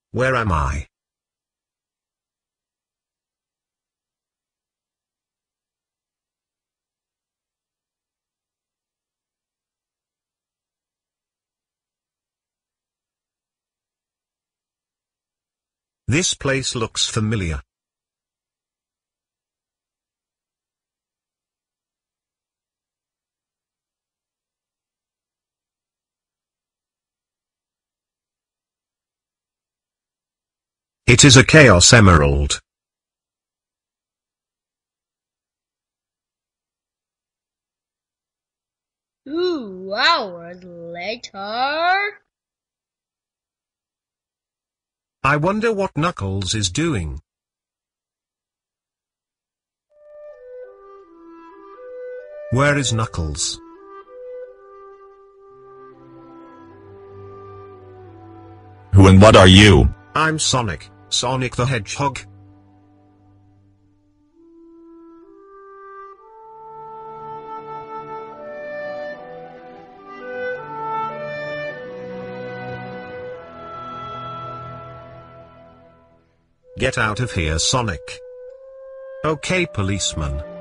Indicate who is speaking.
Speaker 1: Where am I? This place looks familiar. It is a Chaos Emerald.
Speaker 2: 2 hours later.
Speaker 1: I wonder what Knuckles is doing. Where is Knuckles?
Speaker 3: Who and what are you?
Speaker 1: I'm Sonic, Sonic the Hedgehog. Get out of here, Sonic. Okay, policeman.